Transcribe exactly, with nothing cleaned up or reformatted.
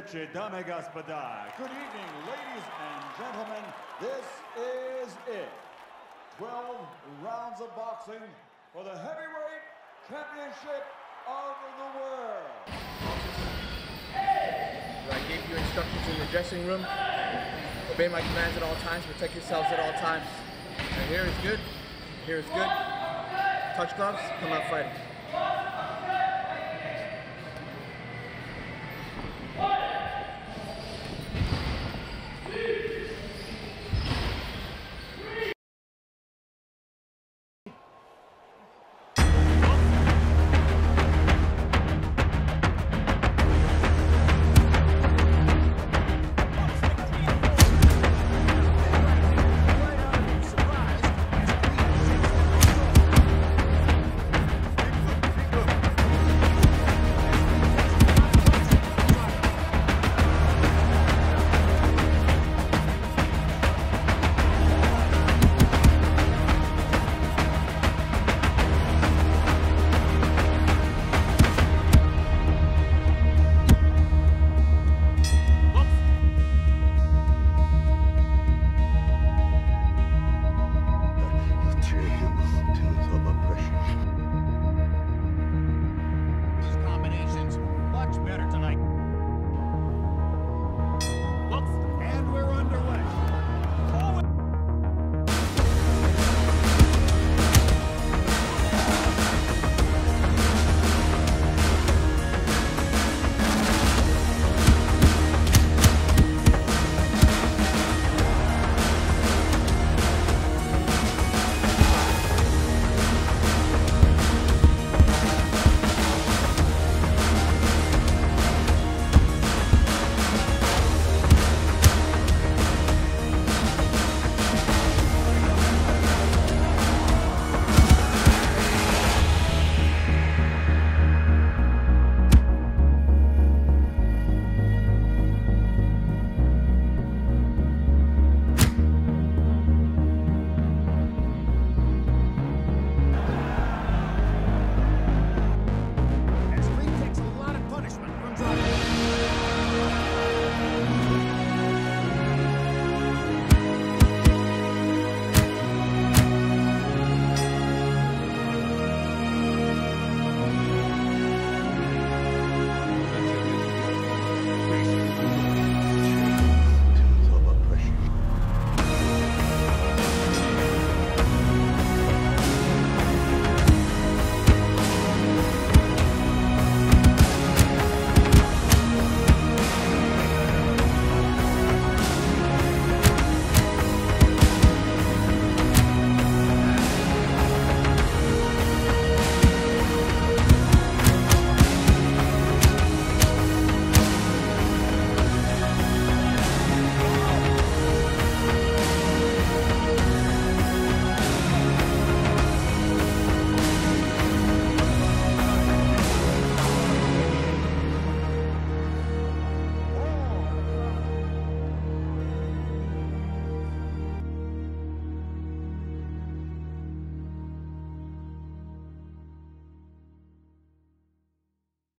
вечер, дамы и господа. Good evening, ladies and gentlemen. This is it. twelve rounds of boxing for the heavyweight championship of the world. I gave you instructions in the dressing room. Obey my commands at all times. Protect yourselves at all times. And here is good. Here is good. Touch gloves. Come out fighting. These combinations much better tonight.